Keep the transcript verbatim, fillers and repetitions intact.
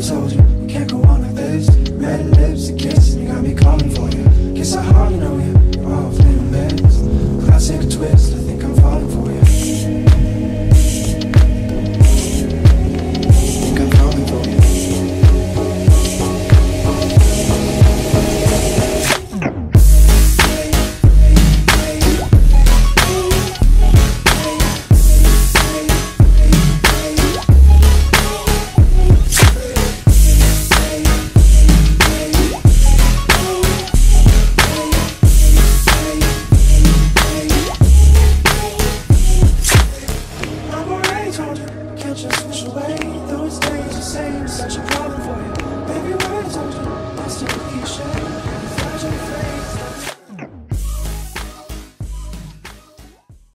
told you, we can't go on like this. Red lips and kisses.